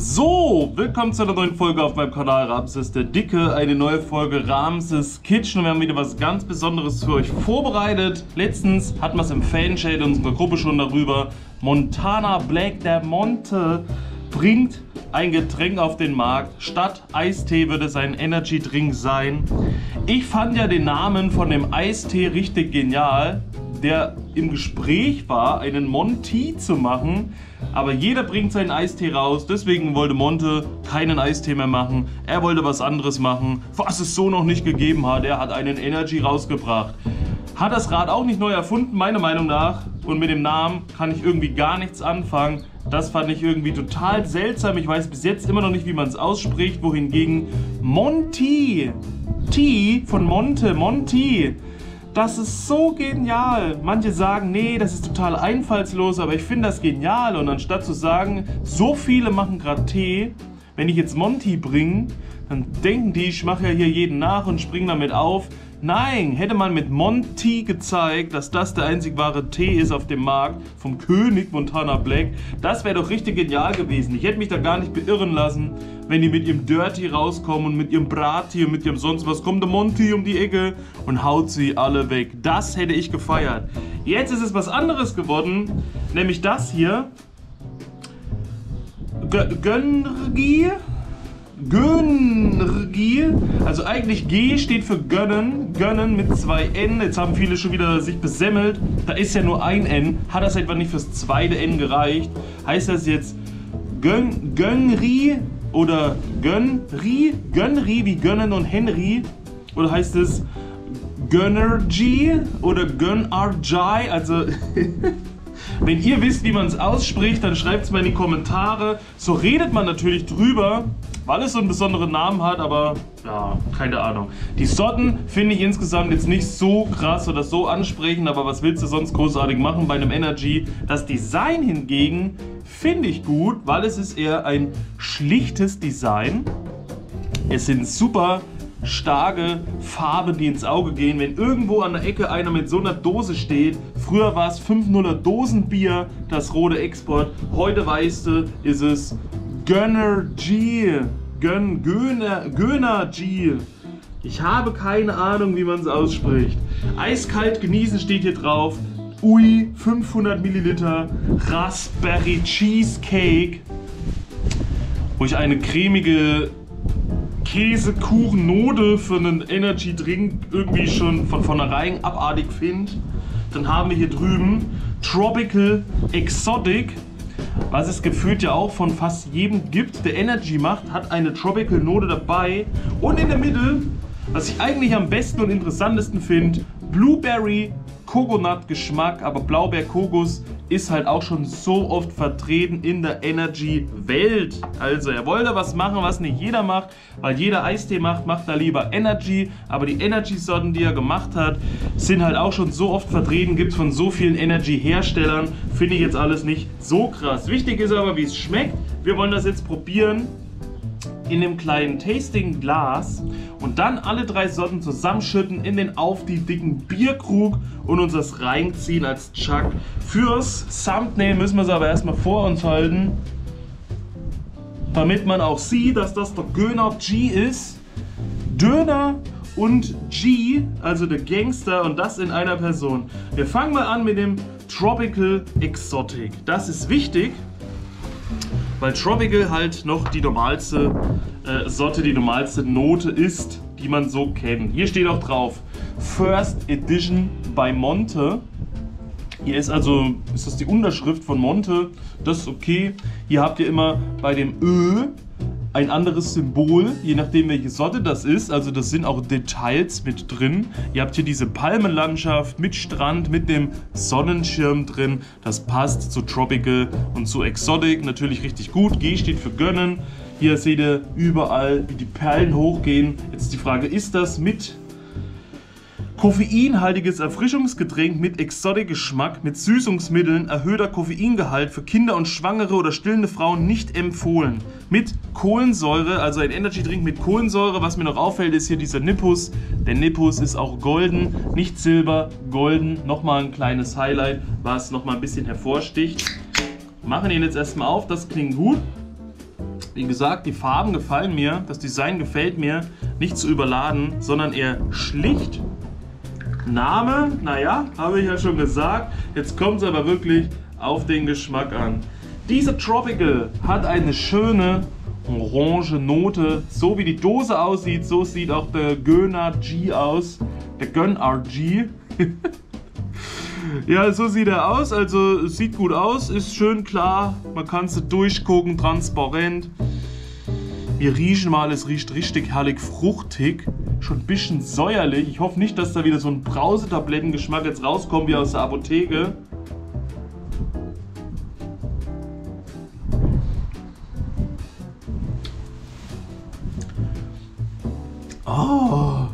So, willkommen zu einer neuen Folge auf meinem Kanal Ramses der Dicke. Eine neue Folge Ramses Kitchen und wir haben wieder was ganz Besonderes für euch vorbereitet. Letztens hatten wir es im Fanshade in unserer Gruppe schon darüber. Montana Black, der Monte, bringt ein Getränk auf den Markt. Statt Eistee wird es ein Energy Drink sein. Ich fand ja den Namen von dem Eistee richtig genial, der im Gespräch war, einen Monty zu machen. Aber jeder bringt seinen Eistee raus, deswegen wollte Monte keinen Eistee mehr machen. Er wollte was anderes machen, was es so noch nicht gegeben hat. Er hat einen Energy rausgebracht. Hat das Rad auch nicht neu erfunden, meiner Meinung nach. Und mit dem Namen kann ich irgendwie gar nichts anfangen. Das fand ich irgendwie total seltsam. Ich weiß bis jetzt immer noch nicht, wie man es ausspricht. Wohingegen Monty, T von Monte, Monty. Das ist so genial. Manche sagen, nee, das ist total einfallslos, aber ich finde das genial. Und anstatt zu sagen, so viele machen gerade Tee, wenn ich jetzt Monty bringe, dann denken die, ich mache ja hier jeden nach und springe damit auf. Nein, hätte man mit Monty gezeigt, dass das der einzig wahre Tee ist auf dem Markt vom König Montana Black, das wäre doch richtig genial gewesen. Ich hätte mich da gar nicht beirren lassen, wenn die mit ihrem Dirty rauskommen und mit ihrem Brati und mit ihrem sonst was, kommt der Monty um die Ecke und haut sie alle weg. Das hätte ich gefeiert. Jetzt ist es was anderes geworden, nämlich das hier. Gönnergie, also eigentlich G steht für gönnen, gönnen mit 2 N, jetzt haben viele schon wieder sich besemmelt, da ist ja nur ein N, hat das etwa nicht fürs zweite N gereicht, heißt das jetzt Gönnri oder Gönnri wie Gönnen und Henry, oder heißt es Gönnergy oder Gönnergy, also wenn ihr wisst, wie man es ausspricht, dann schreibt es mal in die Kommentare. So redet man natürlich drüber, weil es so einen besonderen Namen hat, aber ja, keine Ahnung. Die Sorten finde ich insgesamt jetzt nicht so krass oder so ansprechend, aber was willst du sonst großartig machen bei einem Energy? Das Design hingegen finde ich gut, weil es ist eher ein schlichtes Design. Es sind super starke Farben, die ins Auge gehen. Wenn irgendwo an der Ecke einer mit so einer Dose steht, früher war es 5,0er Dosenbier, das rote Export, heute weißt du, ist es Gönnergy, Gönnergy. Ich habe keine Ahnung, wie man es ausspricht. Eiskalt genießen steht hier drauf. Ui, 500 Milliliter Raspberry Cheesecake, wo ich eine cremige Käsekuchen-Node für einen Energy-Drink irgendwie schon von vornherein abartig finde. Dann haben wir hier drüben Tropical Exotic, was es gefühlt ja auch von fast jedem gibt, der Energy macht, hat eine Tropical-Note dabei. Und in der Mitte, was ich eigentlich am besten und interessantesten finde, Blueberry Coconut Geschmack, aber Blaubeer-Kokos ist halt auch schon so oft vertreten in der Energy-Welt. Also er wollte was machen, was nicht jeder macht, weil jeder Eistee macht er lieber Energy, aber die Energy-Sorten, die er gemacht hat, sind halt auch schon so oft vertreten, gibt es von so vielen Energy-Herstellern, finde ich jetzt alles nicht so krass. Wichtig ist aber, wie es schmeckt. Wir wollen das jetzt probieren in dem kleinen Tasting-Glas und dann alle 3 Sorten zusammenschütten in den auf die dicken Bierkrug und uns das reinziehen als Chug. Fürs Thumbnail müssen wir es aber erstmal vor uns halten, damit man auch sieht, dass das der Gönnergy ist. Döner und G, also der Gangster, und das in einer Person. Wir fangen mal an mit dem Tropical Exotic. Das ist wichtig, weil Tropical halt noch die normalste Sorte, die normalste Note ist, die man so kennt. Hier steht auch drauf, First Edition by Monte. Hier ist also, ist das die Unterschrift von Monte, das ist okay. Hier habt ihr immer bei dem Ö ein anderes Symbol, je nachdem welche Sorte das ist. Also das sind auch Details mit drin. Ihr habt hier diese Palmenlandschaft mit Strand, mit dem Sonnenschirm drin. Das passt zu Tropical und zu Exotic natürlich richtig gut. G steht für gönnen. Hier seht ihr überall, wie die Perlen hochgehen. Jetzt ist die Frage, ist das mit koffeinhaltiges Erfrischungsgetränk mit Exotic-Geschmack, mit Süßungsmitteln, erhöhter Koffeingehalt für Kinder und Schwangere oder stillende Frauen nicht empfohlen. Mit Kohlensäure, also ein Energy-Drink mit Kohlensäure. Was mir noch auffällt, ist hier dieser Nippus. Der Nippus ist auch golden, nicht silber, golden. Nochmal ein kleines Highlight, was nochmal ein bisschen hervorsticht. Machen ihn jetzt erstmal auf, das klingt gut. Wie gesagt, die Farben gefallen mir, das Design gefällt mir, nicht zu überladen, sondern eher schlicht. Name, naja, habe ich ja schon gesagt. Jetzt kommt es aber wirklich auf den Geschmack an. Diese Tropical hat eine schöne orange Note. So wie die Dose aussieht, so sieht auch der Gönner G aus. Der Gönner G. Ja, so sieht er aus. Also sieht gut aus, ist schön klar. Man kann es durchgucken, transparent. Wir riechen mal, es riecht richtig herrlich fruchtig. Schon ein bisschen säuerlich. Ich hoffe nicht, dass da wieder so ein Brausetablettengeschmack jetzt rauskommt wie aus der Apotheke. Oh.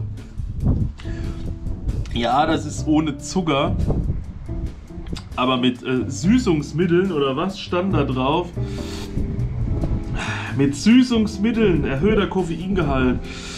Ja, das ist ohne Zucker. Aber mit Süßungsmitteln oder was stand da drauf? Mit Süßungsmitteln, erhöhter Koffeingehalt.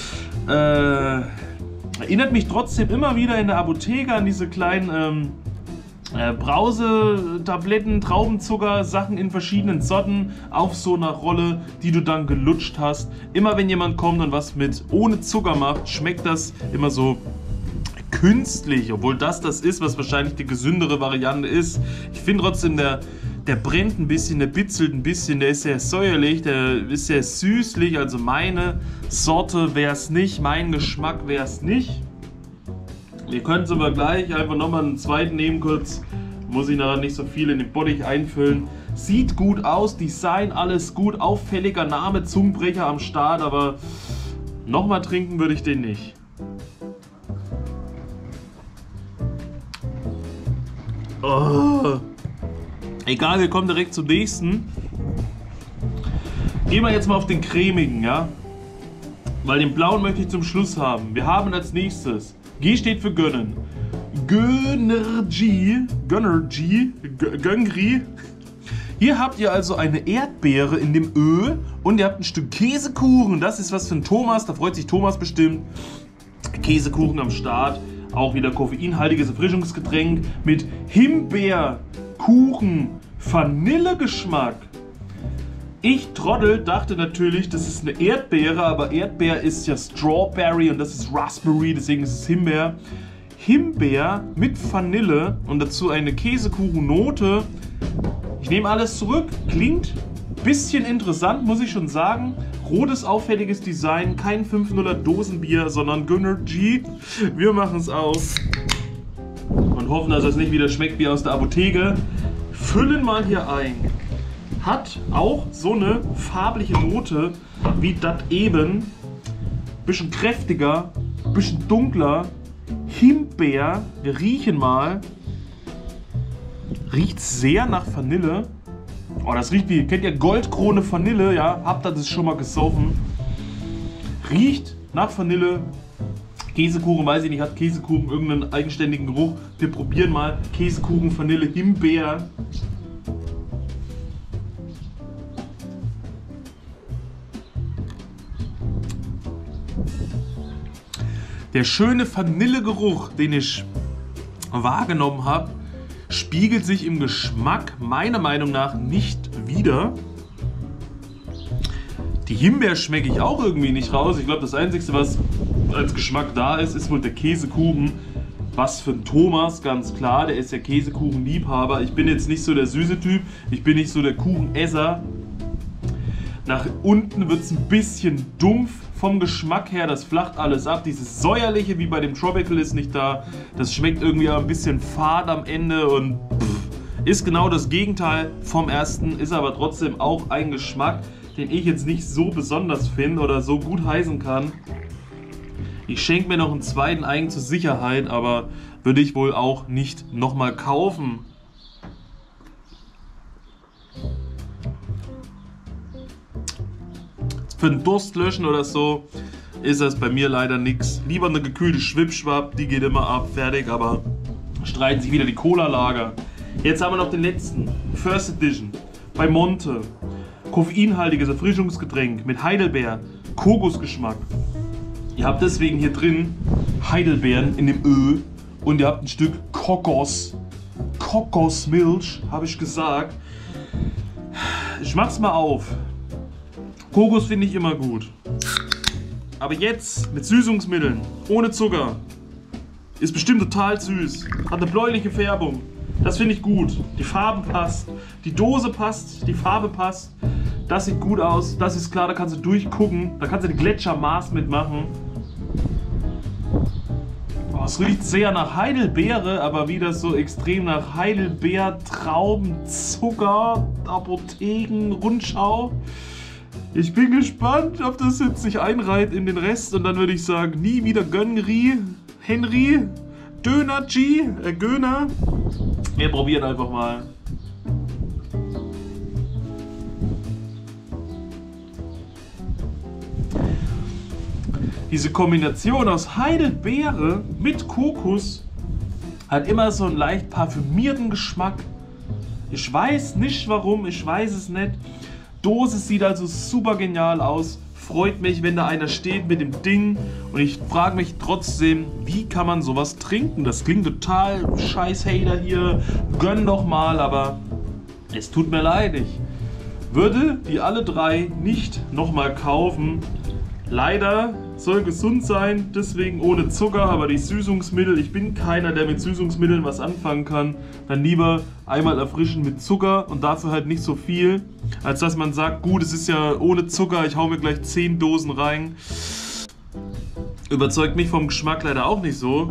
Erinnert mich trotzdem immer wieder in der Apotheke an diese kleinen Brausetabletten, Traubenzucker, Sachen in verschiedenen Sorten auf so einer Rolle, die du dann gelutscht hast. Immer wenn jemand kommt und was mit ohne Zucker macht, schmeckt das immer so künstlich, obwohl das ist, was wahrscheinlich die gesündere Variante ist. Ich finde trotzdem, der brennt ein bisschen, der bitzelt ein bisschen, der ist sehr säuerlich, der ist sehr süßlich, also meine Sorte wäre es nicht, mein Geschmack wäre es nicht. Ihr könnt es aber gleich einfach nochmal einen zweiten nehmen kurz, muss ich nachher nicht so viel in den Bottich einfüllen. Sieht gut aus, Design, alles gut, auffälliger Name, Zungenbrecher am Start, aber nochmal trinken würde ich den nicht. Oh. Egal, wir kommen direkt zum nächsten. Gehen wir jetzt mal auf den cremigen, ja? Weil den blauen möchte ich zum Schluss haben. Wir haben als nächstes, G steht für gönnen. Gönnergy. Hier habt ihr also eine Erdbeere in dem Öl und ihr habt ein Stück Käsekuchen. Das ist was für ein Thomas, da freut sich Thomas bestimmt. Käsekuchen am Start. Auch wieder koffeinhaltiges Erfrischungsgetränk mit Himbeerkuchen, Vanillegeschmack. Ich Trottel dachte natürlich, das ist eine Erdbeere, aber Erdbeer ist ja Strawberry und das ist Raspberry, deswegen ist es Himbeer. Himbeer mit Vanille und dazu eine Käsekuchennote. Ich nehme alles zurück, klingt ein bisschen interessant, muss ich schon sagen. Rotes, auffälliges Design, kein 5,0er Dosenbier, sondern Gönner G. Wir machen es auf und hoffen, dass es nicht wieder schmeckt wie aus der Apotheke. Füllen mal hier ein. Hat auch so eine farbliche Note wie das eben. Bisschen kräftiger, bisschen dunkler. Himbeer, wir riechen mal. Riecht sehr nach Vanille. Oh, das riecht wie, kennt ihr Goldkrone Vanille, ja? Habt ihr das schon mal gesoffen? Riecht nach Vanille. Käsekuchen, weiß ich nicht, hat Käsekuchen irgendeinen eigenständigen Geruch? Wir probieren mal Käsekuchen, Vanille, Himbeer. Der schöne Vanillegeruch, den ich wahrgenommen habe, spiegelt sich im Geschmack meiner Meinung nach nicht wider. Die Himbeer schmecke ich auch irgendwie nicht raus. Ich glaube, das Einzige, was als Geschmack da ist, ist wohl der Käsekuchen. Was für ein Thomas, ganz klar. Der ist ja Käsekuchenliebhaber. Ich bin jetzt nicht so der süße Typ. Ich bin nicht so der Kuchenesser. Nach unten wird es ein bisschen dumpf vom Geschmack her. Das flacht alles ab. Dieses säuerliche wie bei dem Tropical ist nicht da. Das schmeckt irgendwie ein bisschen fad am Ende und ist genau das Gegenteil vom ersten. Ist aber trotzdem auch ein Geschmack, den ich jetzt nicht so besonders finde oder so gut heißen kann. Ich schenke mir noch einen zweiten ein zur Sicherheit, aber würde ich wohl auch nicht nochmal kaufen. Für den Durst löschen oder so ist das bei mir leider nichts. Lieber eine gekühlte Schwipschwapp, die geht immer ab, fertig, aber streiten sich wieder die Cola-Lager. Jetzt haben wir noch den letzten, First Edition, bei Monte. Koffeinhaltiges Erfrischungsgetränk mit Heidelbeer, Kokosgeschmack. Ihr habt deswegen hier drin Heidelbeeren in dem Öl und ihr habt ein Stück Kokosmilch, habe ich gesagt. Ich mach's mal auf. Kokos finde ich immer gut. Aber jetzt mit Süßungsmitteln, ohne Zucker, ist bestimmt total süß. Hat eine bläuliche Färbung. Das finde ich gut. Die Farbe passt, die Dose passt, die Farbe passt. Das sieht gut aus, das ist klar, da kannst du durchgucken. Da kannst du die Gletschermaß mitmachen. Oh, es riecht sehr nach Heidelbeere, aber wieder so extrem nach Heidelbeer, Trauben, Zucker, Apotheken, Rundschau. Ich bin gespannt, ob das jetzt sich einreiht in den Rest und dann würde ich sagen, nie wieder Gönri, Henry, Döner G, Göner. Wir probieren einfach mal. Diese Kombination aus Heidelbeere mit Kokos hat immer so einen leicht parfümierten Geschmack. Ich weiß nicht warum, ich weiß es nicht. Dose sieht also super genial aus. Freut mich, wenn da einer steht mit dem Ding. Und ich frage mich trotzdem, wie kann man sowas trinken? Das klingt total scheiß Hater hier. Gönn doch mal, aber es tut mir leid. Ich würde die alle drei nicht nochmal kaufen. Leider soll gesund sein, deswegen ohne Zucker, aber die Süßungsmittel, ich bin keiner, der mit Süßungsmitteln was anfangen kann. Dann lieber einmal erfrischen mit Zucker und dafür halt nicht so viel, als dass man sagt, gut, es ist ja ohne Zucker, ich hau mir gleich 10 Dosen rein. Überzeugt mich vom Geschmack leider auch nicht so.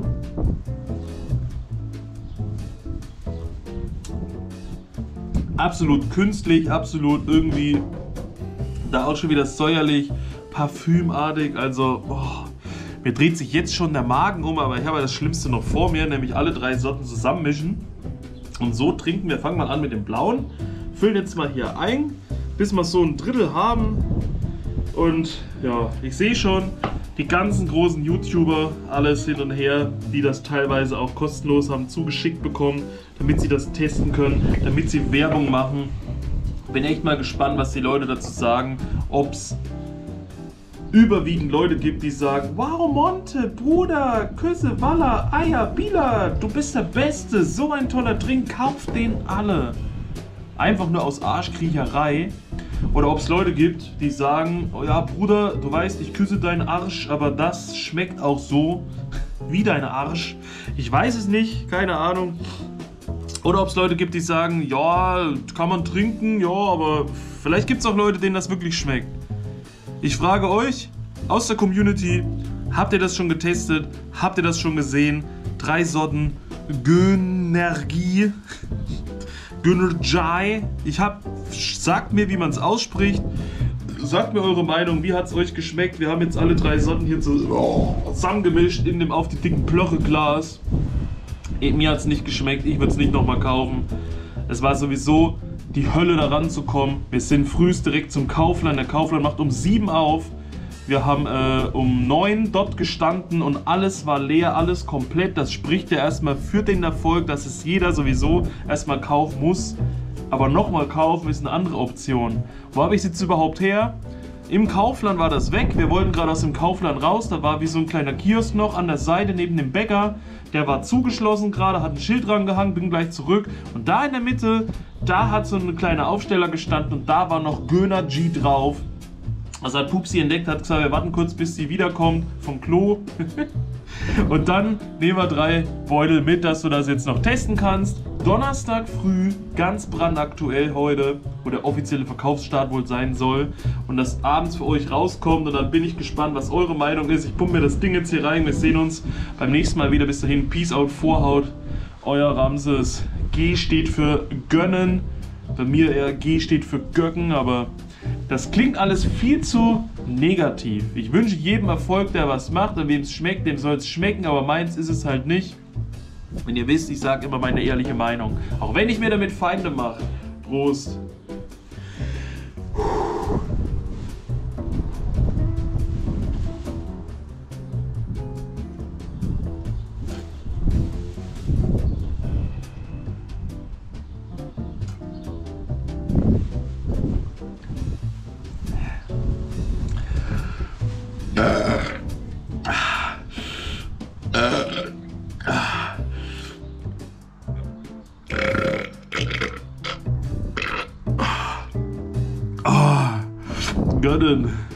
Absolut künstlich, absolut irgendwie da auch schon wieder säuerlich, parfümartig, also boah, mir dreht sich jetzt schon der Magen um, aber ich habe das Schlimmste noch vor mir, nämlich alle 3 Sorten zusammenmischen und so trinken wir. Fangen wir an mit dem blauen, füllen jetzt mal hier ein, bis wir so ein Drittel haben und ja, ich sehe schon, die ganzen großen YouTuber, alles hin und her, die das teilweise auch kostenlos haben zugeschickt bekommen, damit sie das testen können, damit sie Werbung machen. Bin echt mal gespannt, was die Leute dazu sagen, ob es überwiegend Leute gibt, die sagen, wow Monte, Bruder, Küsse, Walla, Eier, Bila, du bist der Beste, so ein toller Drink, kauft den alle. Einfach nur aus Arschkriecherei. Oder ob es Leute gibt, die sagen, oh ja Bruder, du weißt, ich küsse deinen Arsch, aber das schmeckt auch so wie dein Arsch. Ich weiß es nicht, keine Ahnung. Oder ob es Leute gibt, die sagen, ja, kann man trinken, ja, aber vielleicht gibt es auch Leute, denen das wirklich schmeckt. Ich frage euch aus der Community, habt ihr das schon getestet? Habt ihr das schon gesehen? 3 Sorten Gönergie, Gönergie. Sagt mir, wie man es ausspricht. Sagt mir eure Meinung, wie hat es euch geschmeckt? Wir haben jetzt alle 3 Sorten hier zusammengemischt in dem auf die dicken Plöche Glas. Mir hat es nicht geschmeckt, ich würde es nicht nochmal kaufen. Es war sowieso die Hölle da ranzukommen. Wir sind frühst direkt zum Kaufland. Der Kaufland macht um 7 auf. Wir haben um 9 dort gestanden und alles war leer, alles komplett. Das spricht ja erstmal für den Erfolg, dass es jeder sowieso erstmal kaufen muss. Aber nochmal kaufen ist eine andere Option. Wo habe ich es jetzt überhaupt her? Im Kaufland war das weg. Wir wollten gerade aus dem Kaufland raus. Da war wie so ein kleiner Kiosk noch an der Seite neben dem Bäcker. Der war zugeschlossen gerade, hat ein Schild dran gehangen, bin gleich zurück. Und da in der Mitte, da hat so ein kleiner Aufsteller gestanden und da war noch Göner G drauf. Also hat Pupsi entdeckt, hat gesagt, wir warten kurz, bis sie wiederkommt vom Klo. Und dann nehmen wir 3 Beutel mit, dass du das jetzt noch testen kannst. Donnerstag früh, ganz brandaktuell heute, wo der offizielle Verkaufsstart wohl sein soll. Und das abends für euch rauskommt. Und dann bin ich gespannt, was eure Meinung ist. Ich pumpe mir das Ding jetzt hier rein. Wir sehen uns beim nächsten Mal wieder. Bis dahin, Peace out, Vorhaut. Euer Ramses. G steht für gönnen. Bei mir eher G steht für göcken, aber das klingt alles viel zu negativ. Ich wünsche jedem Erfolg, der was macht, und wem es schmeckt, dem soll es schmecken, aber meins ist es halt nicht. Wenn ihr wisst, ich sage immer meine ehrliche Meinung. Auch wenn ich mir damit Feinde mache. Prost. denn?